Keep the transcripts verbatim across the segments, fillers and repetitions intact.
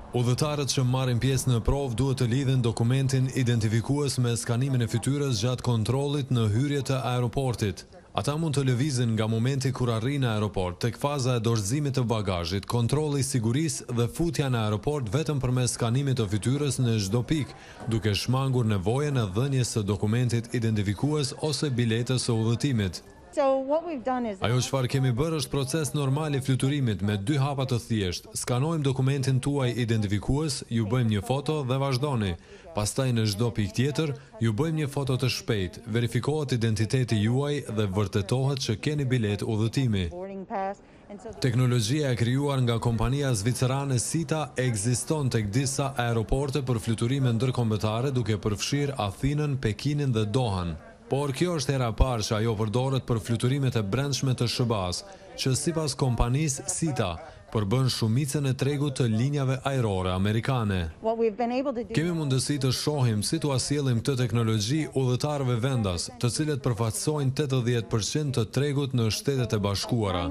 Udhëtarët që marrin pjesë në provë duhet të lidhin dokumentin identifikues me skanimin e fytyrës gjatë kontrollit në hyrje të aeroportit. Ata mund të lëvizin nga momenti kur arrin në aeroport tek faza e dorëzimit të bagazhit, kontrolli i sigurisë dhe futja në aeroport vetëm përmes skanimit të fytyrës në çdo pikë, duke shmangur nevojën e dhënies së dokumentit identifikues ose biletës së udhëtimit. Ajo çfarë kemi bërë është proces normal i fluturimit me dy hapa të thjeshtë. Skanojmë dokumentin tuaj identifikues, ju bëjmë një foto dhe vazhdoni. Pastaj në çdo pikë tjetër, ju bëjmë një foto të shpejtë, verifikohet identiteti juaj dhe vërtetohet që keni biletë udhëtimi. Teknologjia e krijuar nga kompania zvicerane SITA ekziston tek disa aeroporte për fluturime ndërkombëtare duke përfshirë Athinën, Pekinin dhe Dohan. Por kjo është hera e parë që ajo përdoret për fluturimet e brendshme të sh ba s, që sipas kompanisë SITA përbën shumicën e tregut të linjave ajrore amerikane. Kemi mundësi të shohim si t'u asjellim këtë teknologji udhëtarëve vendas, të cilët përfaqësojnë tetëdhjetë përqind të tregut në Shtetet e Bashkuara.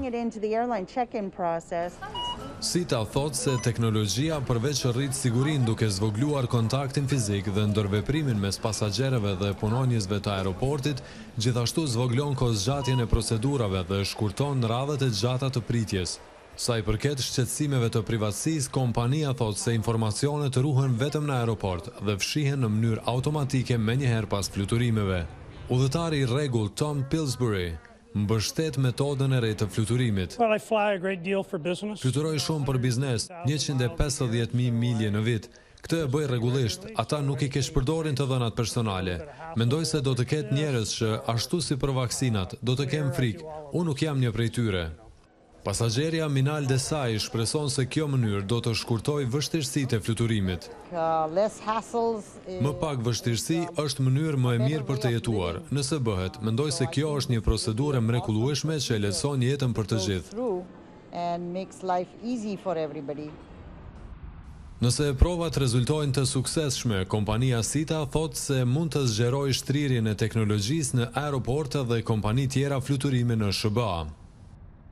SITA thotë se teknologjia përveç që rrit sigurinë duke zvogluar kontaktin fizik dhe ndërveprimin mes pasagjerëve dhe punonjësve të aeroportit, gjithashtu zvoglon kohëzgjatjen e procedurave dhe shkurton radhët e gjata të pritjes. Sa i përket shqetësimeve të privatësisë, kompania thotë se informacionet ruhen vetëm në aeroport dhe fshihen në mënyrë automatike menjëherë pas fluturimeve. Udhëtari i rregullt Tom Pillsbury mbështet metodën e re të fluturimit. Fluturoj shumë për biznes, njëqind e pesëdhjetë mijë milje në vit. Këtë e bëj rregullisht, ata nuk i keq përdorin të dhënat personale. Mendoj se do të ketë njerëz që ashtu si për vaksinat, do të kem frikë. Unë nuk jam një prej tyre. Pasagjeria Minal Desai shpreson se kjo mënyrë do të shkurtoj vështirësitë e fluturimit. Më pak vështirësi është mënyrë më e mirë për të jetuar. Nëse bëhet, mendoj se kjo është një procedurë mrekullueshme që e lehtëson jetën për të gjithë. Nëse provat rezultojnë të suksesshme, kompania SITA thotë se mund të zgjerojë shtrirjen e teknologjisë në aeroporte dhe kompani tjera fluturime në sh ba a.